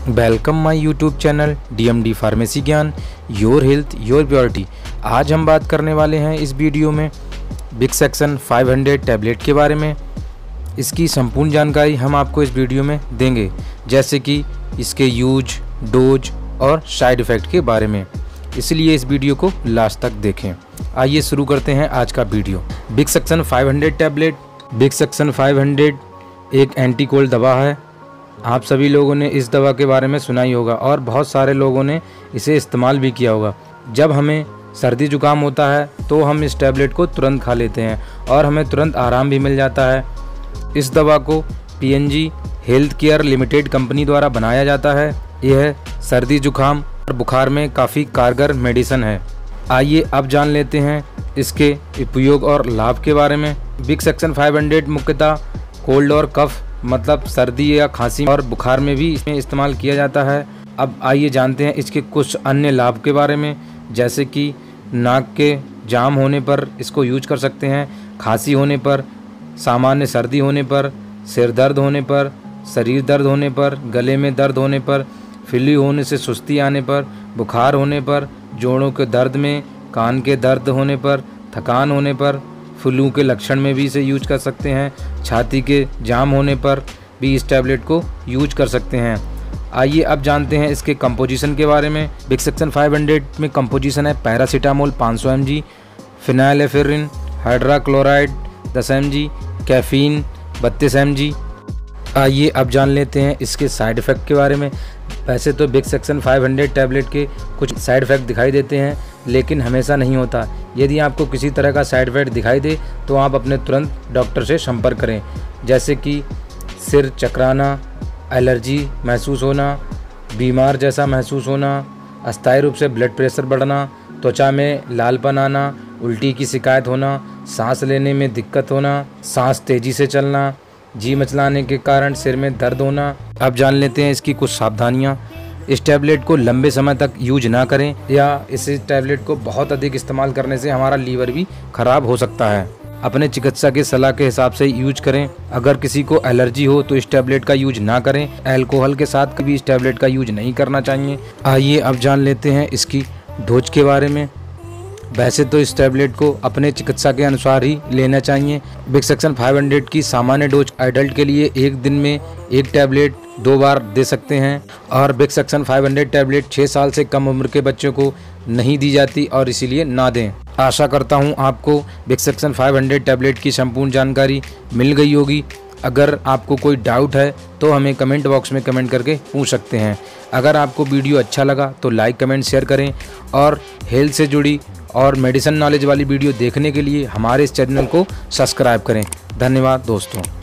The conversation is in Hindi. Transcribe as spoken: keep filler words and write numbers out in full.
Welcome my YouTube channel DMD pharmacy Gyan, your health your purity. आज हम बात करने वाले हैं इस वीडियो में बिक्सेक्सन फाइव हंड्रेड टैबलेट के बारे में। इसकी संपूर्ण जानकारी हम आपको इस वीडियो में देंगे, जैसे कि इसके यूज, डोज और साइड इफ़ेक्ट के बारे में। इसलिए इस वीडियो को लास्ट तक देखें। आइए शुरू करते हैं आज का वीडियो। बिक्सेक्सन फाइव हंड्रेड टैबलेट। बिक्सेक्सन फाइव हंड्रेड एक एंटी कोल्ड दवा है। आप सभी लोगों ने इस दवा के बारे में सुना ही होगा और बहुत सारे लोगों ने इसे इस्तेमाल भी किया होगा। जब हमें सर्दी जुकाम होता है तो हम इस टैबलेट को तुरंत खा लेते हैं और हमें तुरंत आराम भी मिल जाता है। इस दवा को PNG health care limited company द्वारा बनाया जाता है। यह सर्दी जुकाम और बुखार में काफ़ी कारगर मेडिसिन है। आइए अब जान लेते हैं इसके उपयोग और लाभ के बारे में। बिक्सेक्सन फाइव हंड्रेड मुख्यतः कोल्ड और कफ मतलब सर्दी या खांसी और बुखार में भी इसमें इस्तेमाल किया जाता है। अब आइए जानते हैं इसके कुछ अन्य लाभ के बारे में, जैसे कि नाक के जाम होने पर इसको यूज कर सकते हैं, खांसी होने पर, सामान्य सर्दी होने पर, सिर दर्द होने पर, शरीर दर्द होने पर, गले में दर्द होने पर, फ्लू होने से सुस्ती आने पर, बुखार होने पर, जोड़ों के दर्द में, कान के दर्द होने पर, थकान होने पर, फ्लू के लक्षण में भी इसे यूज कर सकते हैं, छाती के जाम होने पर भी इस टैबलेट को यूज कर सकते हैं। आइए अब जानते हैं इसके कंपोजिशन के बारे में। बिक्सेक्सन फाइव हंड्रेड में कंपोजिशन है पैरासीटामोल पाँच सौ एम जी, फिनाइलेफिरिन हाइड्राक्लोराइड दस एम जी, कैफीन बत्तीस एम जी। आइए अब जान लेते हैं इसके साइड इफ़ेक्ट के बारे में। वैसे तो बिक्सेक्सन फाइव हंड्रेड टैबलेट के कुछ साइड इफ़ेक्ट दिखाई देते हैं, लेकिन हमेशा नहीं होता। यदि आपको किसी तरह का साइड इफ़ेक्ट दिखाई दे तो आप अपने तुरंत डॉक्टर से संपर्क करें, जैसे कि सिर चकराना, एलर्जी महसूस होना, बीमार जैसा महसूस होना, अस्थायी रूप से ब्लड प्रेशर बढ़ना, त्वचा में लालपन आना, उल्टी की शिकायत होना, सांस लेने में दिक्कत होना, सांस तेज़ी से चलना, जी मचलाने के कारण सिर में दर्द होना। अब जान लेते हैं इसकी कुछ सावधानियाँ। इस टैबलेट को लंबे समय तक यूज ना करें, या इस टैबलेट को बहुत अधिक इस्तेमाल करने से हमारा लीवर भी खराब हो सकता है। अपने चिकित्सक के सलाह के हिसाब से यूज करें। अगर किसी को एलर्जी हो तो इस टैबलेट का यूज ना करें। अल्कोहल के साथ कभी इस टैबलेट का यूज नहीं करना चाहिए। आइए अब जान लेते हैं इसकी डोज के बारे में। वैसे तो इस टैबलेट को अपने चिकित्सा के अनुसार ही लेना चाहिए। बिक्सेक्सन फाइव हंड्रेड की सामान्य डोज एडल्ट के लिए एक दिन में एक टैबलेट दो बार दे सकते हैं, और बिक्सेक्सन फाइव हंड्रेड टैबलेट छः साल से कम उम्र के बच्चों को नहीं दी जाती और इसीलिए ना दें। आशा करता हूँ आपको बिक्सेक्सन फाइव हंड्रेड टैबलेट की संपूर्ण जानकारी मिल गई होगी। अगर आपको कोई डाउट है तो हमें कमेंट बॉक्स में कमेंट करके पूछ सकते हैं। अगर आपको वीडियो अच्छा लगा तो लाइक कमेंट शेयर करें, और हेल्थ से जुड़ी और मेडिसिन नॉलेज वाली वीडियो देखने के लिए हमारे इस चैनल को सब्सक्राइब करें। धन्यवाद दोस्तों।